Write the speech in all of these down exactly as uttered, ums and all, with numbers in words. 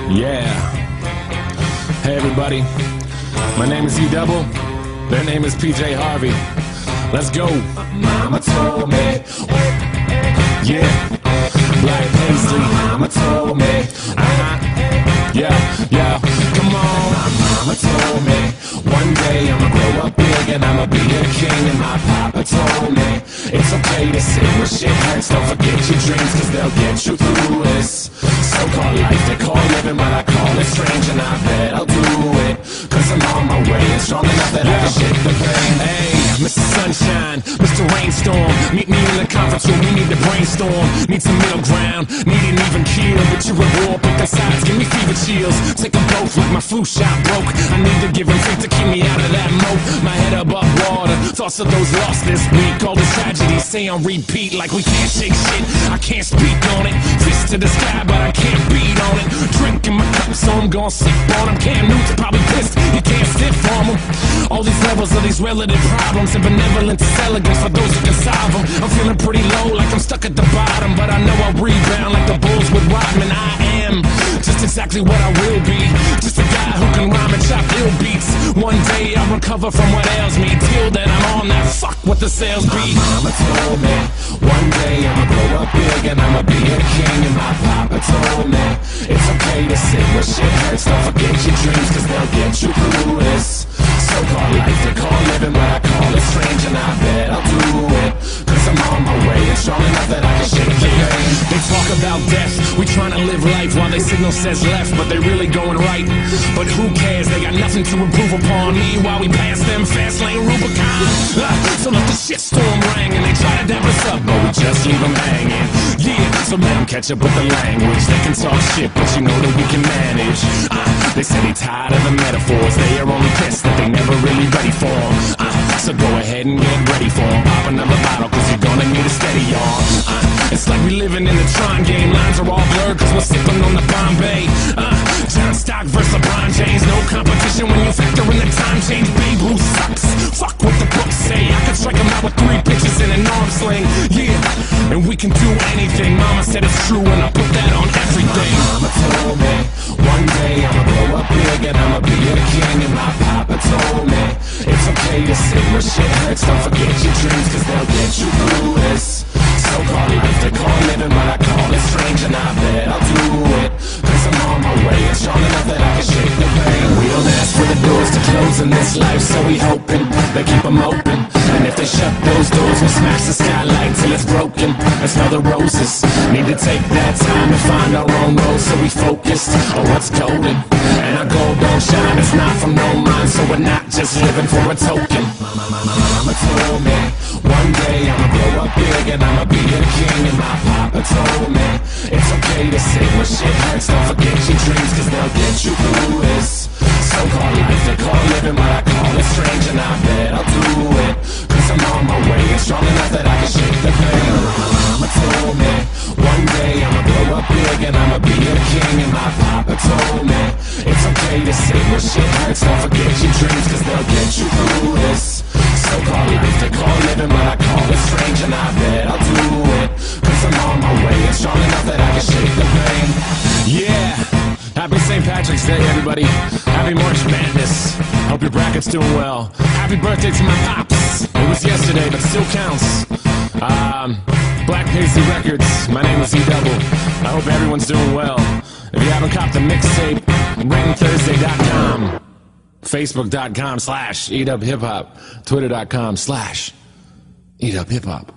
Yeah. Hey everybody, my name is E Double. Their name is P J Harvey. Let's go. Mama told me. Yeah. Black Paisley. Mama told me. Uh-huh. Yeah, yeah. Come on. My mama told me one day I'ma grow up big and I'ma be a king. And my papa told me it's okay to sit when shit hurts. Don't forget your dreams, cause they'll get you through this so-called life they call living, but I call it strange. And I bet I'll do it, cause I'm on my way and strong enough that yeah. I can shake the pain. Hey, Mister Sunshine, Mister Rainstorm, meet me in the conference room, we need to brainstorm. Need some middle ground, need an even keel. But you're at war, pick the sides, give me fever chills. Take them both like my flu shot broke. I need to give them faith to keep me out of that moat. My head above water, thoughts of those lost this week. All this tragedy, stay on repeat like we can't shake shit. I can't speak on it, fist to the sky, but I can't beat on it. Drinking my cup, so I'm gon' sip on them. Cam Newton's probably pissed, you can't sit from them. All these levels of these relative problems and benevolence is elegance for those who can solve them. I'm feeling pretty low, like I'm stuck at the bottom, but I know I'll rebound like the Bulls with Rodman. I am just exactly what I will be, just a guy who can rhyme and chop ill beats. One day I'll recover from what ails me. Till then I'm on that fuck what the sales be. My mama told me one day I'ma grow up big and I'ma be a king. And my papa told me it's okay to sit where shit hurts. Don't forget your dreams, cause they'll get you through this so-called life they call living, but I call it strange. And I bet I'll do it, cause I'm on my way and strong enough that I can shake the pain. They talk about death, we trying to live life while they signal says left, but they really going right. But who cares, they got nothing to improve upon. Me while we pass them fast lane Rubicon. uh, So let the shitstorm ring and they try to dap us up, but we just leave them hanging. Yeah, so let them catch up with the language. They can talk shit, but you know that we can manage. uh, They say they tired of the metaphors, they are only pissed that they never really ready for them. uh, So go ahead and get ready for them. Pop another bottle, cause you're gonna need a steady arm. uh, It's like we living in the Tron game. Lines are all blurred cause we're sipping on the Bombay. uh, John Stock versus LeBron James, no competition when you factor in the time change. Babe Ruth sucks, fuck what the books say. I could strike him out with three pitches in an arm sling. Yeah, and we can do anything. Mama said it's true and I put that on everything. My mama told me one day I'ma grow up big and I'ma be a king. And my papa told me it's okay to sit where shit hurts. Don't forget your dreams, cause they'll get you through this so-called life they call living, but I call it strange. And I bet I'll do it, cause I'm on my way and strong enough that I can shake the pain. We don't ask for the doors to close in this life, so we hoping they keep them open. And if they shut those doors, we'll smash the skylight till it's broken. And smell the roses. Need to take that time and find our own road, so we focused on what's golden. And our gold don't shine, it's not from no mind, so we're not just living for a token. Mama, mama, mama told me one day I'ma grow up big and I'ma be a king. And my papa told me it's okay to sit where shit hurts. Don't forget your dreams, cause they'll get you through this so-called life they call living, but I call it strange. And I bet I'll do it, cause I'm on my way and strong enough that I can shake the pain. My mama told me one day I'ma grow up big and I'ma be a king. And my papa told me it's okay to sit where shit hurts. Don't forget your dreams, cause they'll get you through this so-called life they call living, but I call it strange. And I bet I'll do it, cause I'm on my way and strong enough that I can shake the pain. Yeah, happy Saint Patrick's Day, everybody. Happy March Madness. Hope your bracket's doing well. Happy birthday to my pops. It was yesterday, but still counts. Um, Black Paisley Records. My name is E Double. I hope everyone's doing well. If you haven't copped the mixtape, rain thursday dot com, Facebook dot com slash Eat Up Hip Hop, Twitter dot com slash Eat Up Hip Hop.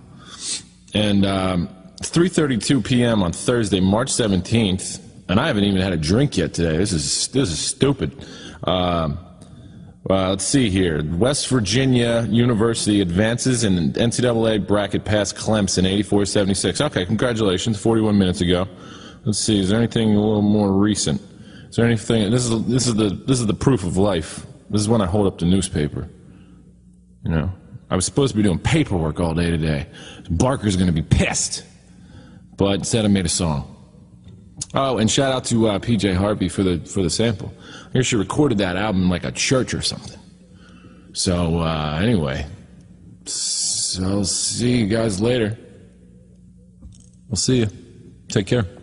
And um, it's three thirty-two p m on Thursday, March seventeenth. And I haven't even had a drink yet today. This is this is stupid. Um, uh, let's see here. West Virginia University advances in N C double A bracket past Clemson, eighty-four seventy-six. Okay, congratulations. forty-one minutes ago. Let's see. Is there anything a little more recent? Is there anything? This is this is the this is the proof of life. This is when I hold up the newspaper. You know, I was supposed to be doing paperwork all day today. Barker's going to be pissed, but instead I made a song. Oh, and shout out to uh, P J Harvey for the for the sample. I hear she recorded that album in like a church or something. So uh, anyway, so I'll see you guys later. We'll see you. Take care.